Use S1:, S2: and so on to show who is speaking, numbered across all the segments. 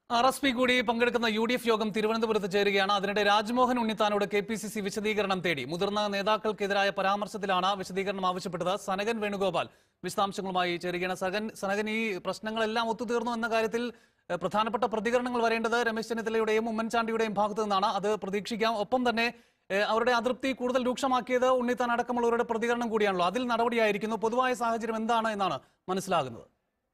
S1: RSP കൂടി പങ്കെടുക്കുന്ന UDF യോഗം തിരുവനന്തപുരത്ത് ചേരുകയാണ്. അതിനിടെ രാജ്മോഹൻ ഉണ്ണിത്താനോട് KPCC വിശദീകരണം തേടി. മുതിർന്ന നേതാക്കൾക്കെതിരായ പരാമർശത്തിലാണ് വിശദീകരണം ആവശ്യപ്പെട്ടത്. സനകൻ വേണുഗോപാൽ വിശദാംശങ്ങളുമായി ചേരുകയാണ്. സനകൻ, ഈ പ്രശ്നങ്ങളെല്ലാം ഒത്തുതീർന്നു എന്ന കാര്യത്തിൽ പ്രധാനപ്പെട്ട പ്രതികരണങ്ങൾ വരേണ്ടത് രമേശ് ചെന്നിത്തലയുടെയും ഉമ്മൻചാണ്ടിയുടെയും ഭാഗത്തു നിന്നാണ്. അത് പ്രതീക്ഷിക്കാം. ഒപ്പം തന്നെ അവരുടെ അതൃപ്തി കൂടുതൽ രൂക്ഷമാക്കിയത് ഉണ്ണിത്താൻ അടക്കമുള്ളവരുടെ പ്രതികരണം കൂടിയാണല്ലോ. അതിൽ നടപടിയായിരിക്കുന്നു. പൊതുവായ സാഹചര്യം എന്താണ് എന്നാണ് മനസ്സിലാകുന്നത്?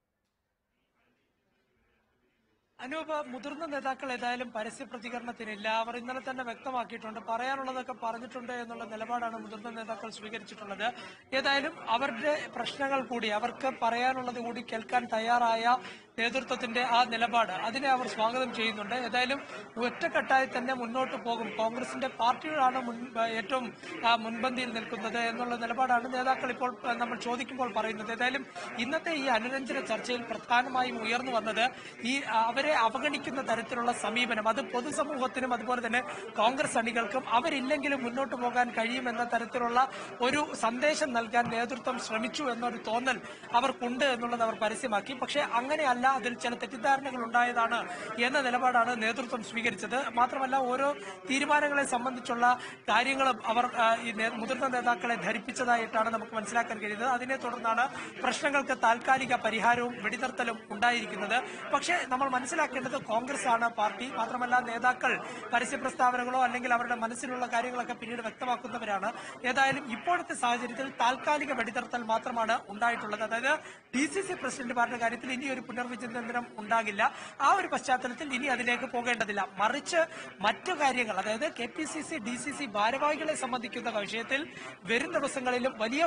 S2: അനൂപ്, മുതിർന്ന നേതാക്കൾ ഏതായാലും പരസ്യ പ്രതികരണത്തിനില്ല. അവർ ഇന്നലെ തന്നെ വ്യക്തമാക്കിയിട്ടുണ്ട്, പറയാനുള്ളതൊക്കെ പറഞ്ഞിട്ടുണ്ട് എന്നുള്ള നിലപാടാണ് മുതിർന്ന നേതാക്കൾ സ്വീകരിച്ചിട്ടുള്ളത്. ഏതായാലും അവരുടെ പ്രശ്നങ്ങൾ കൂടി, അവർക്ക് പറയാനുള്ളത് കൂടി കേൾക്കാൻ തയ്യാറായ നേതൃത്വത്തിന്റെ ആ നിലപാട്, അതിനെ അവർ സ്വാഗതം ചെയ്യുന്നുണ്ട്. ഏതായാലും ഒറ്റക്കെട്ടായി തന്നെ മുന്നോട്ട് പോകും, കോൺഗ്രസിന്റെ പാർട്ടികളാണ് ഏറ്റവും മുൻപന്തിയിൽ നിൽക്കുന്നത് എന്നുള്ള നിലപാടാണ് നേതാക്കൾ ഇപ്പോൾ നമ്മൾ ചോദിക്കുമ്പോൾ പറയുന്നത്. ഏതായാലും ഇന്നത്തെ ഈ അനുരഞ്ജന ചർച്ചയിൽ പ്രധാനമായും ഉയർന്നു വന്നത് ഈ അവരെ അവഗണിക്കുന്ന തരത്തിലുള്ള സമീപനം, അത് പൊതുസമൂഹത്തിനും അതുപോലെ തന്നെ കോൺഗ്രസ് അണികൾക്കും അവരില്ലെങ്കിലും മുന്നോട്ട് പോകാൻ കഴിയുമെന്ന തരത്തിലുള്ള ഒരു സന്ദേശം നൽകാൻ നേതൃത്വം ശ്രമിച്ചു എന്നൊരു തോന്നൽ അവർക്കുണ്ട് എന്നുള്ളത് അവർ പരസ്യമാക്കി. പക്ഷേ അങ്ങനെയല്ല, അതിൽ ചില തെറ്റിദ്ധാരണകൾ ഉണ്ടായതാണ് എന്ന നിലപാടാണ് നേതൃത്വം സ്വീകരിച്ചത്. മാത്രമല്ല, ഓരോ തീരുമാനങ്ങളെ സംബന്ധിച്ചുള്ള കാര്യങ്ങളും അവർ ഈ മുതിർന്ന നേതാക്കളെ ധരിപ്പിച്ചതായിട്ടാണ് നമുക്ക് മനസ്സിലാക്കാൻ കഴിയുന്നത്. അതിനെ തുടർന്നാണ് പ്രശ്നങ്ങൾക്ക് താൽക്കാലിക പരിഹാരവും വെടിനിർത്തലും ഉണ്ടായിരിക്കുന്നത്. പക്ഷേ നമ്മൾ മനസ്സിലാക്കേണ്ടത് കോൺഗ്രസ് ആണ് പാർട്ടി. മാത്രമല്ല, നേതാക്കൾ പരസ്യ പ്രസ്താവനകളോ അല്ലെങ്കിൽ അവരുടെ മനസ്സിലുള്ള കാര്യങ്ങളൊക്കെ പിന്നീട് വ്യക്തമാക്കുന്നവരാണ്. ഏതായാലും ഇപ്പോഴത്തെ സാഹചര്യത്തിൽ താൽക്കാലിക വെടിനിർത്തൽ മാത്രമാണ് ഉണ്ടായിട്ടുള്ളത്. അതായത് DCC പ്രസിഡന്റുമാരുടെ കാര്യത്തിൽ ഇനി ഒരു പുനർവിചിന്തനം ഉണ്ടാകില്ല. ആ ഒരു പശ്ചാത്തലത്തിൽ ഇനി അതിലേക്ക് പോകേണ്ടതില്ല. മറിച്ച് മറ്റു കാര്യങ്ങൾ, അതായത് KPCC DCC ഭാരവാഹികളെ സംബന്ധിക്കുന്ന വിഷയത്തിൽ വരും ദിവസങ്ങളിലും വലിയ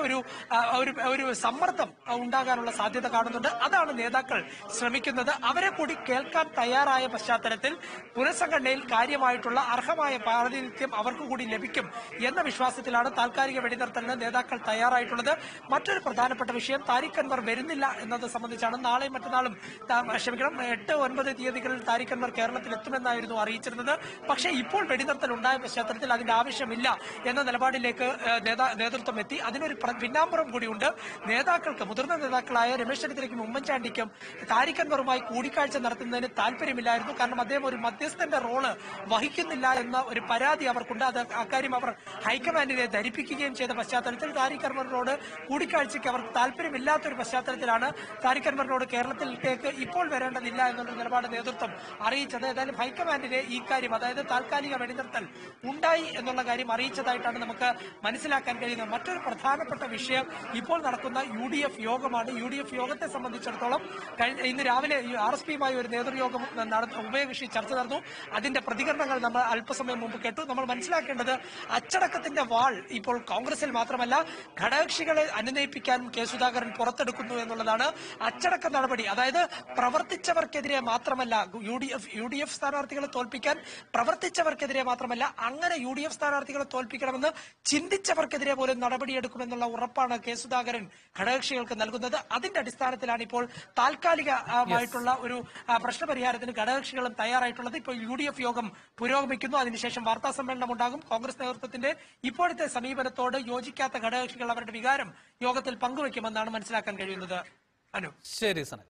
S2: ഒരു സമ്മർദ്ദം ഉണ്ടാകാനുള്ള സാധ്യത കാണുന്നുണ്ട്. അതാണ് നേതാക്കൾ ശ്രമിക്കുന്നത്. അവരെ കൂടി കേൾക്കാൻ തയ്യാറായ പശ്ചാത്തലത്തിൽ പുനഃസംഘടനയിൽ കാര്യമായിട്ടുള്ള അർഹമായ പ്രാതിനിധ്യം അവർക്ക് കൂടി ലഭിക്കും എന്ന വിശ്വാസത്തിലാണ് താൽക്കാലിക വെടിനിർത്തലിന് നേതാക്കൾ തയ്യാറായിട്ടുള്ളത്. മറ്റൊരു പ്രധാനപ്പെട്ട വിഷയം, താരിഖ് അൻവർ വരുന്നില്ല എന്നത് സംബന്ധിച്ചാണ്. നാളെയും മറ്റന്നാളും 8, 9 തീയതികളിൽ താരിഖ് അൻവർ കേരളത്തിൽ എത്തുമെന്നായിരുന്നു അറിയിച്ചിരുന്നത്. പക്ഷേ ഇപ്പോൾ വെടിനിർത്തൽ ഉണ്ടായ പശ്ചാത്തലത്തിൽ അതിന്റെ ആവശ്യമില്ല എന്ന നിലപാടിലേക്ക് നേതൃത്വം എത്തി. അതിനൊരു പിന്നാമ്പുറം കൂടിയുണ്ട്. നേതാക്കൾക്ക്, മുതിർന്ന നേതാക്കളായ രമേശ് ചെന്നിത്തലയ്ക്കും ഉമ്മൻചാണ്ടിക്കും താരിഖ് അൻവറുമായി കൂടിക്കാഴ്ച നടത്തുന്നതിന് താല്പര്യമില്ലായിരുന്നു. കാരണം അദ്ദേഹം ഒരു മധ്യസ്ഥന്റെ റോള് വഹിക്കുന്നില്ല എന്ന ഒരു പരാതി അവർക്കുണ്ട്. അത് അക്കാര്യം അവർ ഹൈക്കമാൻഡിനെ ധരിപ്പിക്കുകയും ചെയ്ത പശ്ചാത്തലത്തിൽ താരിഖ് അൻവറിനോട് കൂടിക്കാഴ്ചയ്ക്ക് അവർക്ക് താല്പര്യമില്ലാത്തൊരു പശ്ചാത്തലത്തിലാണ് താരിഖ് അൻവറിനോട് കേരളത്തിലേക്ക് ഇപ്പോൾ വരേണ്ടതില്ല എന്നുള്ള നിലപാട് നേതൃത്വം അറിയിച്ചത്. ഏതായാലും ഹൈക്കമാൻഡിനെ ഈ കാര്യം, അതായത് താൽക്കാലിക വെടിനിർത്തൽ ഉണ്ടായി എന്നുള്ള കാര്യം അറിയിച്ചതായിട്ടാണ് നമുക്ക് മനസ്സിലാക്കാൻ കഴിയുന്നത്. മറ്റൊരു പ്രധാനപ്പെട്ട വിഷയം ഇപ്പോൾ നടക്കുന്ന UDF യോഗമാണ്. UDF യോഗത്തെ സംബന്ധിച്ചിടത്തോളം ഇന്ന് രാവിലെ RSPയുമായി ഒരു നേതൃയോഗം ഉഭയകക്ഷി ചർച്ച നടന്നു. അതിന്റെ പ്രതികരണങ്ങൾ നമ്മൾ അല്പസമയം മുമ്പ് കേട്ടു. നമ്മൾ മനസ്സിലാക്കേണ്ടത്, അച്ചടക്കത്തിന്റെ വാൾ ഇപ്പോൾ കോൺഗ്രസിൽ മാത്രമല്ല ഘടകകക്ഷികളെ അനുനയിപ്പിക്കാൻ സുധാകരൻ പുറത്തെടുക്കുന്നു എന്നുള്ളതാണ്. അച്ചടക്ക നടപടി, അതായത് പ്രവർത്തിച്ചവർക്കെതിരെ മാത്രമല്ല, UDF സ്ഥാനാർത്ഥികളെ തോൽപ്പിക്കാൻ പ്രവർത്തിച്ചവർക്കെതിരെ മാത്രമല്ല, അങ്ങനെ UDF സ്ഥാനാർത്ഥികളെ തോൽപ്പിക്കണമെന്ന് ചിന്തിച്ചവർക്കെതിരെ പോലും നടപടിയെടുക്കുമെന്നുള്ള ഉറപ്പാണ് സുധാകരൻ ഘടകകക്ഷികൾക്ക് നൽകുന്നത്. അതിന്റെ അടിസ്ഥാനത്തിലാണ് ഇപ്പോൾ താൽക്കാലികമായിട്ടുള്ള ഒരു പ്രശ്നപരിഹാരത്തിന് ഘടകകക്ഷികളും തയ്യാറായിട്ടുള്ളത്. ഇപ്പോൾ UDF യോഗം പുരോഗമിക്കുന്നു. അതിനുശേഷം വാർത്താ സമ്മേളനം ഉണ്ടാകും. കോൺഗ്രസ് നേതൃത്വത്തിന്റെ ഇപ്പോഴത്തെ സമീപനത്തോട് യോജിക്കാത്ത ഘടകകക്ഷികൾ അവരുടെ വികാരം യോഗത്തിൽ പങ്കുവയ്ക്കുമെന്നാണ് മനസ്സിലാക്കാൻ കഴിയുന്നത്. അനു,
S1: ശരി സന.